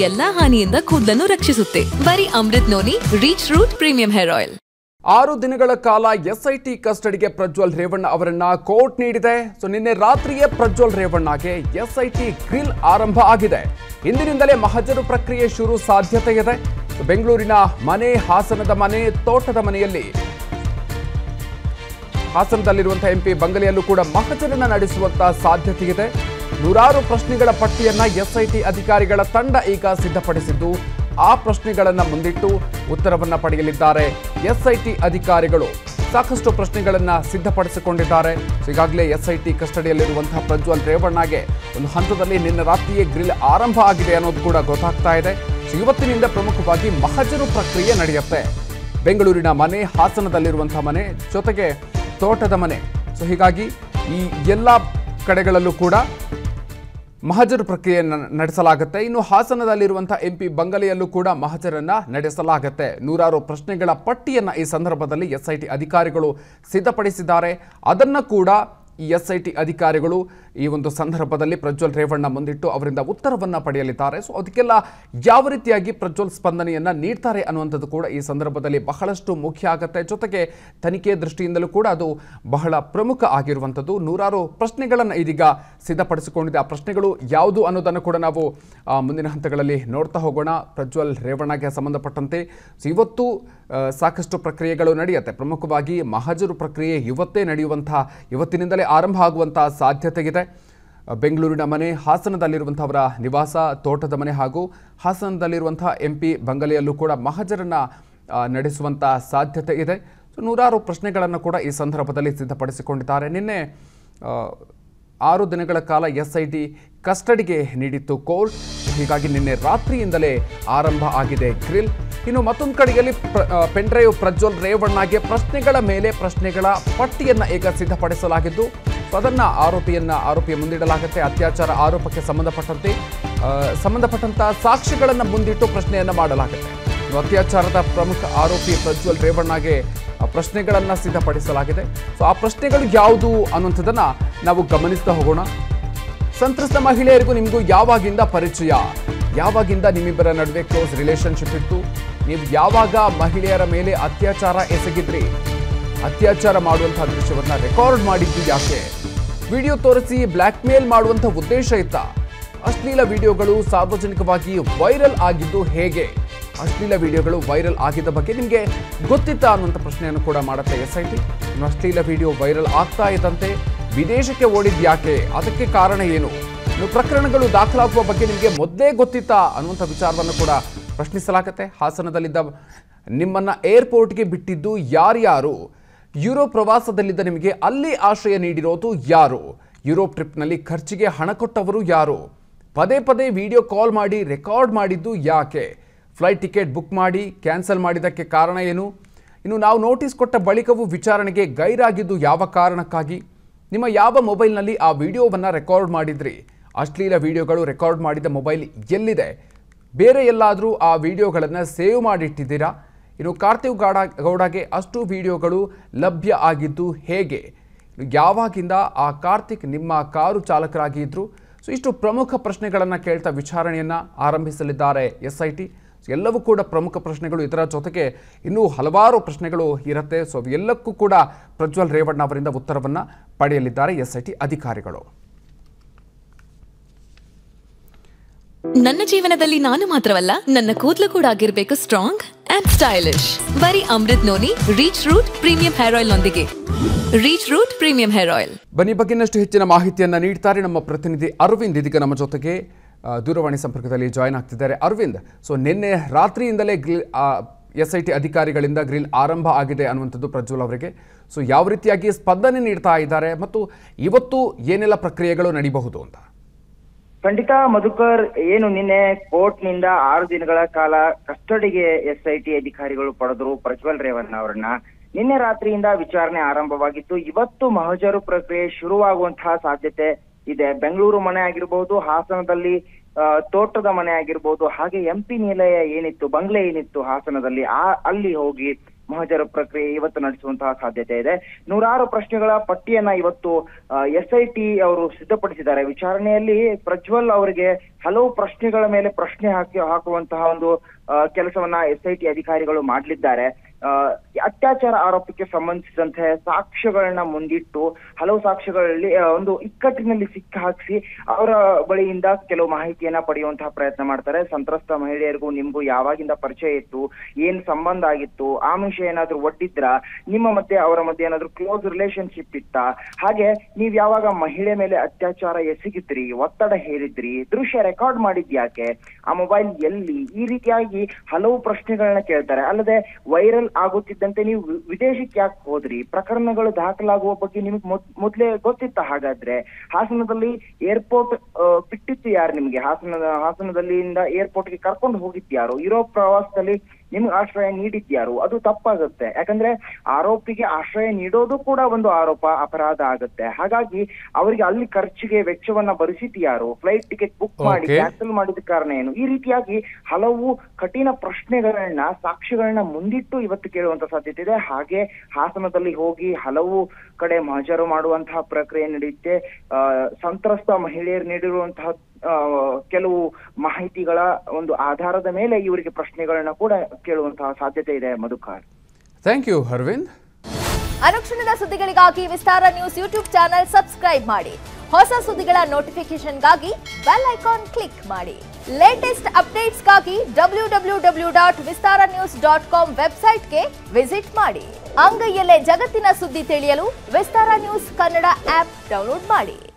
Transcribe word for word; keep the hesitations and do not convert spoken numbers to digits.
ಎಲ್ಲಾ ಹಾನಿಯಿಂದ ಕೂದಲನ್ನು ರಕ್ಷಿಸುತ್ತೆ. ಬರೀ Amrut Noni reach root premium hair oil. ಆರು ದಿನಗಳ ಕಾಲ ಎಸ್ಐಟಿ ಕಸ್ಟಡಿಗೆ ಪ್ರಜ್ವಲ್ ರೇವಣ್ಣ ಅವರನ್ನ ಕೋರ್ಟ್ ನೀಡಿದೆ. ಸೊ ನಿನ್ನೆ ರಾತ್ರಿಯೇ ಪ್ರಜ್ವಲ್ ರೇವಣ್ಣಗೆ ಎಸ್ಐಟಿ ಗ್ರಿಲ್ ಆರಂಭ ಆಗಿದೆ. ಇಂದಿನಿಂದಲೇ ಮಹಜರು ಪ್ರಕ್ರಿಯೆ ಶುರು ಸಾಧ್ಯತೆ ಇದೆ. ಬೆಂಗಳೂರಿನ ಮನೆ, ಹಾಸನದ ಮನೆ, ತೋಟದ ಮನೆಯಲ್ಲಿ ಹಾಸನದಲ್ಲಿರುವಂತಹ ಎಂಪಿ ಬಂಗಲೆಯಲ್ಲೂ ಕೂಡ ಮಹಜರನ್ನ ನಡೆಸುವಂತಹ ಸಾಧ್ಯತೆ ಇದೆ. ನೂರಾರು ಪ್ರಶ್ನೆಗಳ ಪಟ್ಟಿಯನ್ನ ಎಸ್ಐಟಿ ಅಧಿಕಾರಿಗಳ ತಂಡ ಈಗ ಸಿದ್ಧಪಡಿಸಿದ್ದು ಆ ಪ್ರಶ್ನೆಗಳನ್ನು ಮುಂದಿಟ್ಟು ಉತ್ತರವನ್ನ ಪಡೆಯಲಿದ್ದಾರೆ. ಎಸ್ಐಟಿ ಅಧಿಕಾರಿಗಳು ಸಾಕಷ್ಟು ಪ್ರಶ್ನೆಗಳನ್ನು ಸಿದ್ಧಪಡಿಸಿಕೊಂಡಿದ್ದಾರೆ. ಈಗಾಗಲೇ ಎಸ್ಐಟಿ ಕಸ್ಟಡಿಯಲ್ಲಿರುವಂತಹ ಪ್ರಜ್ವಲ್ ರೇವಣ್ಣಗೆ ಒಂದು ಹಂತದಲ್ಲಿ ನಿನ್ನೆ ರಾತ್ರಿಯೇ ಗ್ರಿಲ್ ಆರಂಭ ಆಗಿದೆ ಅನ್ನೋದು ಕೂಡ ಗೊತ್ತಾಗ್ತಾ ಇದೆ. ಇವತ್ತಿನಿಂದ ಪ್ರಮುಖವಾಗಿ ಮಹಜರು ಪ್ರಕ್ರಿಯೆ ನಡೆಯುತ್ತೆ. ಬೆಂಗಳೂರಿನ ಮನೆ, ಹಾಸನದಲ್ಲಿರುವಂತಹ ಮನೆ, ಜೊತೆಗೆ ತೋಟದ ಮನೆ. ಸೊ ಹೀಗಾಗಿ ಈ ಎಲ್ಲ ಕಡೆಗಳಲ್ಲೂ ಕೂಡ ಮಹಜರು ಪ್ರಕ್ರಿಯೆಯನ್ನು ನಡೆಸಲಾಗುತ್ತೆ. ಇನ್ನು ಹಾಸನದಲ್ಲಿರುವಂತಹ ಎಂಪಿ ಬಂಗಲೆಯಲ್ಲೂ ಕೂಡ ಮಹಜರನ್ನ ನಡೆಸಲಾಗುತ್ತೆ. ನೂರಾರು ಪ್ರಶ್ನೆಗಳ ಪಟ್ಟಿಯನ್ನು ಈ ಸಂದರ್ಭದಲ್ಲಿ ಎಸ್ಐಟಿ ಅಧಿಕಾರಿಗಳು ಸಿದ್ಧಪಡಿಸಿದ್ದಾರೆ. ಅದನ್ನು ಕೂಡ ಈ ಎಸ್ಐಟಿ ಅಧಿಕಾರಿಗಳು ಈ ಒಂದು ಸಂದರ್ಭದಲ್ಲಿ ಪ್ರಜ್ವಲ್ ರೇವಣ್ಣ ಮುಂದಿಟ್ಟು ಅವರಿಂದ ಉತ್ತರವನ್ನು ಪಡೆಯಲಿದ್ದಾರೆ. ಸೊ ಅದಕ್ಕೆಲ್ಲ ಯಾವ ರೀತಿಯಾಗಿ ಪ್ರಜ್ವಲ್ ಸ್ಪಂದನೆಯನ್ನು ನೀಡ್ತಾರೆ ಅನ್ನುವಂಥದ್ದು ಕೂಡ ಈ ಸಂದರ್ಭದಲ್ಲಿ ಬಹಳಷ್ಟು ಮುಖ್ಯ ಆಗುತ್ತೆ. ಜೊತೆಗೆ ತನಿಖೆ ದೃಷ್ಟಿಯಿಂದಲೂ ಕೂಡ ಅದು ಬಹಳ ಪ್ರಮುಖ ಆಗಿರುವಂಥದ್ದು. ನೂರಾರು ಪ್ರಶ್ನೆಗಳನ್ನು ಇದೀಗ ಸಿದ್ಧಪಡಿಸಿಕೊಂಡಿದೆ. ಆ ಪ್ರಶ್ನೆಗಳು ಯಾವುದು ಅನ್ನೋದನ್ನು ಕೂಡ ನಾವು ಮುಂದಿನ ಹಂತಗಳಲ್ಲಿ ನೋಡ್ತಾ ಹೋಗೋಣ. ಪ್ರಜ್ವಲ್ ರೇವಣ್ಣಗೆ ಸಂಬಂಧಪಟ್ಟಂತೆ ಇವತ್ತು ಸಾಕಷ್ಟು ಪ್ರಕ್ರಿಯೆಗಳು ನಡೆಯುತ್ತೆ. ಪ್ರಮುಖವಾಗಿ ಮಹಜರು ಪ್ರಕ್ರಿಯೆ ಇವತ್ತೇ ನಡೆಯುವಂತಹ ಇವತ್ತಿನಿಂದಲೇ ಆರಂಭ ಆಗುವಂತಹ ಸಾಧ್ಯತೆ ಇದೆ. ಬೆಂಗಳೂರಿನ ಮನೆ, ಹಾಸನದಲ್ಲಿರುವಂಥವರ ನಿವಾಸ, ತೋಟದ ಮನೆ ಹಾಗೂ ಹಾಸನದಲ್ಲಿರುವಂತಹ ಎಂಪಿ ಬಂಗಲೆಯಲ್ಲೂ ಕೂಡ ಮಹಜರನ್ನ ನಡೆಸುವಂಥ ಸಾಧ್ಯತೆ ಇದೆ. ಸೊ ನೂರಾರು ಪ್ರಶ್ನೆಗಳನ್ನು ಕೂಡ ಈ ಸಂದರ್ಭದಲ್ಲಿ ಸಿದ್ಧಪಡಿಸಿಕೊಂಡಿದ್ದಾರೆ. ನಿನ್ನೆ ಆರು ದಿನಗಳ ಕಾಲ ಎಸ್ಐಟಿ ಕಸ್ಟಡಿಗೆ ನೀಡಿತ್ತು ಕೋರ್ಟ್. ಹೀಗಾಗಿ ನಿನ್ನೆ ರಾತ್ರಿಯಿಂದಲೇ ಆರಂಭ ಆಗಿದೆ ಗ್ರಿಲ್. ಇನ್ನು ಮತ್ತೊಂದು ಕಡೆಯಲ್ಲಿ ಪೆನ್ಡ್ರೈವ್ ಪ್ರಜ್ವಲ್ ರೇವಣ್ಣಗೆ ಪ್ರಶ್ನೆಗಳ ಮೇಲೆ ಪ್ರಶ್ನೆಗಳ ಪಟ್ಟಿಯನ್ನು ಈಗ ಸಿದ್ಧಪಡಿಸಲಾಗಿದ್ದು ಅದನ್ನು ಆರೋಪಿಯನ್ನ ಆರೋಪಿಯ ಮುಂದಿಡಲಾಗುತ್ತೆ. ಅತ್ಯಾಚಾರ ಆರೋಪಕ್ಕೆ ಸಂಬಂಧಪಟ್ಟಂತೆ ಸಂಬಂಧಪಟ್ಟಂತಹ ಸಾಕ್ಷಿಗಳನ್ನು ಮುಂದಿಟ್ಟು ಪ್ರಶ್ನೆಯನ್ನು ಮಾಡಲಾಗುತ್ತೆ. ಅತ್ಯಾಚಾರದ ಪ್ರಮುಖ ಆರೋಪಿ ಪ್ರಜ್ವಲ್ ರೇವಣ್ಣಗೆ ಪ್ರಶ್ನೆಗಳನ್ನು ಸಿದ್ಧಪಡಿಸಲಾಗಿದೆ. ಸೊ ಆ ಪ್ರಶ್ನೆಗಳು ಯಾವುದು ಅನ್ನುವಂಥದ್ದನ್ನು ನಾವು ಗಮನಿಸ್ತಾ ಹೋಗೋಣ. ಸಂತ್ರಸ್ತ ಮಹಿಳೆಯರಿಗೂ ನಿಮಗೂ ಯಾವಾಗಿಂದ ಪರಿಚಯ, ಯಾವಾಗಿಂದ ನಿಮ್ಮಿಬ್ಬರ ನಡುವೆ ಕ್ಲೋಸ್ ರಿಲೇಶನ್ಶಿಪ್ ಇತ್ತು, ನೀವು ಯಾವಾಗ ಮಹಿಳೆಯರ ಮೇಲೆ ಅತ್ಯಾಚಾರ ಎಸಗಿದ್ರಿ, ಅತ್ಯಾಚಾರ ಮಾಡುವಂತಹ ದೃಶ್ಯವನ್ನ ರೆಕಾರ್ಡ್ ಮಾಡಿದ್ದು ಯಾಕೆ, ವಿಡಿಯೋ ತೋರಿಸಿ ಬ್ಲ್ಯಾಕ್ ಮೇಲ್ ಮಾಡುವಂಥ ಉದ್ದೇಶ ಇತ್ತ, ಅಶ್ಲೀಲ ವಿಡಿಯೋಗಳು ಸಾರ್ವಜನಿಕವಾಗಿ ವೈರಲ್ ಆಗಿದ್ದು ಹೇಗೆ, ಅಶ್ಲೀಲ ವಿಡಿಯೋಗಳು ವೈರಲ್ ಆಗಿದ್ದ ಬಗ್ಗೆ ನಿಮಗೆ ಗೊತ್ತಿತ್ತಾ ಅನ್ನುವಂಥ ಪ್ರಶ್ನೆಯನ್ನು ಕೂಡ ಮಾಡುತ್ತೆ ಎಸ್ಐಟಿ. ಇನ್ನು ಅಶ್ಲೀಲ ವಿಡಿಯೋ ವೈರಲ್ ಆಗ್ತಾ ಇದ್ದಂತೆ ವಿದೇಶಕ್ಕೆ ಓಡಿದ್ ಯಾಕೆ, ಅದಕ್ಕೆ ಕಾರಣ ಏನು, ಇನ್ನು ಪ್ರಕರಣಗಳು ದಾಖಲಾಗುವ ಬಗ್ಗೆ ನಿಮಗೆ ಮೊದಲೇ ಗೊತ್ತಿತ್ತಾ ಅನ್ನುವಂಥ ವಿಚಾರವನ್ನು ಕೂಡ ಪ್ರಶ್ನಿಸಲಾಗುತ್ತೆ. ಹಾಸನದಲ್ಲಿದ್ದ ನಿಮ್ಮನ್ನ ಏರ್ಪೋರ್ಟ್ಗೆ ಬಿಟ್ಟಿದ್ದು ಯಾರ್ಯಾರು, ಯುರೋಪ್ ಪ್ರವಾಸದಲ್ಲಿದ್ದ ನಿಮಗೆ ಅಲ್ಲಿ ಆಶ್ರಯ ನೀಡಿರೋದು ಯಾರು, ಯುರೋಪ್ ಟ್ರಿಪ್ನಲ್ಲಿ ಖರ್ಚಿಗೆ ಹಣ ಕೊಟ್ಟವರು ಯಾರು, ಪದೇ ಪದೇ ವಿಡಿಯೋ ಕಾಲ್ ಮಾಡಿ ರೆಕಾರ್ಡ್ ಮಾಡಿದ್ದು ಯಾಕೆ, ಫ್ಲೈಟ್ ಟಿಕೆಟ್ ಬುಕ್ ಮಾಡಿ ಕ್ಯಾನ್ಸಲ್ ಮಾಡಿದ್ದಕ್ಕೆ ಕಾರಣ ಏನು, ಇನ್ನು ನಾವು ನೋಟಿಸ್ ಕೊಟ್ಟ ಬಳಿಕವೂ ವಿಚಾರಣೆಗೆ ಗೈರಾಗಿದ್ದು ಯಾವ ಕಾರಣಕ್ಕಾಗಿ, ನಿಮ್ಮ ಯಾವ ಮೊಬೈಲ್ನಲ್ಲಿ ಆ ವಿಡಿಯೋವನ್ನು ರೆಕಾರ್ಡ್ ಮಾಡಿದ್ರಿ, ಅಶ್ಲೀಲ ವಿಡಿಯೋಗಳು ರೆಕಾರ್ಡ್ ಮಾಡಿದ ಮೊಬೈಲ್ ಎಲ್ಲಿದೆ, ಬೇರೆ ಎಲ್ಲಾದರೂ ಆ ವಿಡಿಯೋಗಳನ್ನು ಸೇವ್ ಮಾಡಿಟ್ಟಿದ್ದೀರಾ, ಇನ್ನು ಕಾರ್ತಿವ್ ಗೌಡ ಗೌಡಗೆ ಅಷ್ಟು ವಿಡಿಯೋಗಳು ಲಭ್ಯ ಆಗಿದ್ದು ಹೇಗೆ, ಯಾವಾಗಿಂದ ಆ ಕಾರ್ತಿಕ್ ನಿಮ್ಮ ಕಾರು ಚಾಲಕರಾಗಿ ಇದ್ರು. ಸೊ ಇಷ್ಟು ಪ್ರಮುಖ ಪ್ರಶ್ನೆಗಳನ್ನು ಕೇಳ್ತಾ ವಿಚಾರಣೆಯನ್ನು ಆರಂಭಿಸಲಿದ್ದಾರೆ ಎಸ್ಐಟಿ. ಎಲ್ಲವೂ ಕೂಡ ಪ್ರಮುಖ ಪ್ರಶ್ನೆಗಳು, ಇದರ ಜೊತೆಗೆ ಇನ್ನೂ ಹಲವಾರು ಪ್ರಶ್ನೆಗಳು ಇರುತ್ತೆ. ಸೊ ಎಲ್ಲಕ್ಕೂ ಕೂಡ ಪ್ರಜ್ವಲ್ ರೇವಣ್ಣ ಅವರಿಂದ ಉತ್ತರವನ್ನು ಪಡೆಯಲಿದ್ದಾರೆ ಎಸ್ಐಟಿ ಅಧಿಕಾರಿಗಳು. ನನ್ನ ಜೀವನದಲ್ಲಿ ನಾನು ಮಾತ್ರವಲ್ಲ, ನನ್ನ ಕೂದಲು ಕೂಡ ಆಗಿರಬೇಕು ಸ್ಟ್ರಾಂಗ್ ಅಂಡ್ ಸ್ಟೈಲಿಶ್. ಬರೀ Amrut Noni reach root premium hair ಆಯಿಲ್ ನೊಂದಿಗೆ. Reach root premium hair oil. ಬನ್ನಿ ಬಗ್ಗೆನಷ್ಟು ಹೆಚ್ಚಿನ ಮಾಹಿತಿಯನ್ನು ನೀಡ್ತಾರೆ ನಮ್ಮ ಪ್ರತಿನಿಧಿ ಅರವಿಂದ್. ಇದೀಗ ನಮ್ಮ ಜೊತೆಗೆ ದೂರವಾಣಿ ಸಂಪರ್ಕದಲ್ಲಿ ಜಾಯ್ನ್ ಆಗ್ತಿದ್ದಾರೆ. ಅರವಿಂದ್, ಸೊ ನಿನ್ನೆ ರಾತ್ರಿಯಿಂದಲೇ ಗ್ರಿಲ್ ಎಸ್ಐಟಿ ಅಧಿಕಾರಿಗಳಿಂದ ಗ್ರಿಲ್ ಆರಂಭ ಆಗಿದೆ ಅನ್ನುವಂಥದ್ದು ಪ್ರಜ್ವಲ್ ಅವರಿಗೆ. ಸೊ ಯಾವ ರೀತಿಯಾಗಿ ಸ್ಪಂದನೆ ನೀಡ್ತಾ ಇದ್ದಾರೆ ಮತ್ತು ಇವತ್ತು ಏನೆಲ್ಲ ಪ್ರಕ್ರಿಯೆಗಳು ನಡೀಬಹುದು ಅಂತ? ಖಂಡಿತ ಮಧುಕರ್, ಏನು ನಿನ್ನೆ ಕೋರ್ಟ್ ನಿಂದ ಆರು ದಿನಗಳ ಕಾಲ ಕಸ್ಟಡಿಗೆ ಎಸ್ಐಟಿ ಅಧಿಕಾರಿಗಳು ಪಡೆದರು ಪ್ರಜ್ವಲ್ ರೇವಣ್ಣ ಅವರನ್ನ. ನಿನ್ನೆ ರಾತ್ರಿಯಿಂದ ವಿಚಾರಣೆ ಆರಂಭವಾಗಿತ್ತು. ಇವತ್ತು ಮಹಜರು ಪ್ರಕ್ರಿಯೆ ಶುರುವಾಗುವಂತಹ ಸಾಧ್ಯತೆ ಇದೆ. ಬೆಂಗಳೂರು ಮನೆ ಆಗಿರ್ಬೋದು, ಹಾಸನದಲ್ಲಿ ತೋಟದ ಮನೆ ಆಗಿರ್ಬೋದು, ಹಾಗೆ ಎಂಪಿ ನಿಲಯ ಏನಿತ್ತು, ಬಂಗ್ಲೆ ಏನಿತ್ತು ಹಾಸನದಲ್ಲಿ, ಆ ಅಲ್ಲಿ ಹೋಗಿ ಮಹಜರು ಪ್ರಕ್ರಿಯೆ ಇವತ್ತು ನಡೆಸುವಂತಹ ಸಾಧ್ಯತೆ ಇದೆ. ನೂರಾರು ಪ್ರಶ್ನೆಗಳ ಪಟ್ಟಿಯನ್ನ ಇವತ್ತು ಎಸ್ ಐ ಟಿ ಅವರು ಸಿದ್ಧಪಡಿಸಿದ್ದಾರೆ. ವಿಚಾರಣೆಯಲ್ಲಿ ಪ್ರಜ್ವಲ್ ಅವರಿಗೆ ಹಲವು ಪ್ರಶ್ನೆಗಳ ಮೇಲೆ ಪ್ರಶ್ನೆ ಹಾಕಿ ಹಾಕುವಂತಹ ಒಂದು ಕೆಲಸವನ್ನ ಎಸ್ ಐ ಟಿ ಅಧಿಕಾರಿಗಳು ಮಾಡಲಿದ್ದಾರೆ. ಅತ್ಯಾಚಾರ ಆರೋಪಕ್ಕೆ ಸಂಬಂಧಿಸಿದಂತೆ ಸಾಕ್ಷ್ಯಗಳನ್ನ ಮುಂದಿಟ್ಟು ಹಲವು ಸಾಕ್ಷ್ಯಗಳಲ್ಲಿ ಒಂದು ಇಕ್ಕಟ್ಟಿನಲ್ಲಿ ಸಿಕ್ಕ ಹಾಕಿಸಿ ಅವರ ಬಳಿಯಿಂದ ಕೆಲವು ಮಾಹಿತಿಯನ್ನ ಪಡೆಯುವಂತಹ ಪ್ರಯತ್ನ ಮಾಡ್ತಾರೆ. ಸಂತ್ರಸ್ತ ಮಹಿಳೆಯರಿಗೂ ನಿಮ್ಗೂ ಯಾವಾಗಿಂದ ಪರಿಚಯ ಇತ್ತು, ಏನ್ ಸಂಬಂಧ ಆಗಿತ್ತು, ಆಮಿಷ ಏನಾದ್ರು ಒಡ್ಡಿದ್ರ, ನಿಮ್ಮ ಮಧ್ಯೆ ಅವರ ಮಧ್ಯೆ ಏನಾದ್ರು ಕ್ಲೋಸ್ ರಿಲೇಶನ್ಶಿಪ್ ಇತ್ತ, ಹಾಗೆ ನೀವ್ ಯಾವಾಗ ಮಹಿಳೆ ಮೇಲೆ ಅತ್ಯಾಚಾರ ಎಸಗಿದ್ರಿ, ಒತ್ತಡ ಹೇರಿದ್ರಿ, ದೃಶ್ಯ ರೆಕಾರ್ಡ್ ಮಾಡಿದ್ಯಾಕೆ, ಆ ಮೊಬೈಲ್ ಎಲ್ಲಿ, ಈ ರೀತಿಯಾಗಿ ಹಲವು ಪ್ರಶ್ನೆಗಳನ್ನ ಕೇಳ್ತಾರೆ. ಅಲ್ಲದೆ ವೈರಲ್ ಆಗುತ್ತಿದ್ದಂತೆ ನೀವು ವಿದೇಶಕ್ಕೆ ಯಾಕೆ ಹೋದ್ರಿ, ಪ್ರಕರಣಗಳು ದಾಖಲಾಗುವ ಬಗ್ಗೆ ನಿಮ್ಗೆ ಮೊದ್ಲೇ ಗೊತ್ತಿತ್ತ, ಹಾಗಾದ್ರೆ ಹಾಸನದಲ್ಲಿ ಏರ್ಪೋರ್ಟ್ ಬಿಟ್ಟಿತ್ತು ಯಾರು ನಿಮ್ಗೆ, ಹಾಸನದ ಹಾಸನದಲ್ಲಿಂದ ಏರ್ಪೋರ್ಟ್ಗೆ ಕರ್ಕೊಂಡು ಹೋಗಿದ್ಯಾರು, ಯುರೋಪ್ ಪ್ರವಾಸದಲ್ಲಿ ನಿಮ್ಗೆ ಆಶ್ರಯ ನೀಡಿದ್ಯಾರು, ಅದು ತಪ್ಪಾಗುತ್ತೆ. ಯಾಕಂದ್ರೆ ಆರೋಪಿಗೆ ಆಶ್ರಯ ನೀಡೋದು ಕೂಡ ಒಂದು ಆರೋಪ, ಅಪರಾಧ ಆಗುತ್ತೆ. ಹಾಗಾಗಿ ಅವರಿಗೆ ಅಲ್ಲಿ ಖರ್ಚಿಗೆ ವೆಚ್ಚವನ್ನ ಭರಿಸಿದ್ಯಾರು, ಫ್ಲೈಟ್ ಟಿಕೆಟ್ ಬುಕ್ ಮಾಡಿ ಕ್ಯಾನ್ಸಲ್ ಮಾಡಿದ ಕಾರಣ ಏನು, ಈ ರೀತಿಯಾಗಿ ಹಲವು ಕಠಿಣ ಪ್ರಶ್ನೆಗಳನ್ನ ಸಾಕ್ಷಿಗಳನ್ನ ಮುಂದಿಟ್ಟು ಇವತ್ತು ಕೇಳುವಂತ ಸಾಧ್ಯತೆ ಇದೆ. ಹಾಗೆ ಹಾಸನದಲ್ಲಿ ಹೋಗಿ ಹಲವು ಕಡೆ ಮಹಜರು ಮಾಡುವಂತಹ ಪ್ರಕ್ರಿಯೆ ನಡೆಯುತ್ತೆ. ಆ ಸಂತ್ರಸ್ತ ಮಹಿಳೆಯರು ನೀಡಿರುವಂತಹ ಕೆಲವು ಮಾಹಿತಿಗಳ ಒಂದು ಆಧಾರದ ಮೇಲೆ ಇವರಿಗೆ ಪ್ರಶ್ನೆಗಳನ್ನ ಕೂಡ ಕೇಳುವಂತಹ ಸಾಧ್ಯತೆ ಇದೆ. Madhukar, thank you Arvind. ಅನುಕ್ಷಣದ ಸುದ್ದಿಗಳಿಗಾಗಿ Vistara news YouTube channel subscribe ಮಾಡಿ. ಹೊಸ ಸುದ್ದಿಗಳ ನೋಟಿಫಿಕೇಶನ್ಗಾಗಿ ಬೆಲ್ ಐಕಾನ್ ಕ್ಲಿಕ್ ಮಾಡಿ. ಲೇಟೆಸ್ಟ್ ಅಪ್ಡೇಟ್ಸ್ಗಾಗಿ W W W dot Vistara news dot com ವೆಬ್ಸೈಟ್ಗೆ ವಿಸಿಟ್ ಮಾಡಿ. ಅಂಗೈಯಲ್ಲೇ ಜಗತ್ತಿನ ಸುದ್ದಿ ತಿಳಿಯಲು Vistara news Kannada app download ಮಾಡಿ.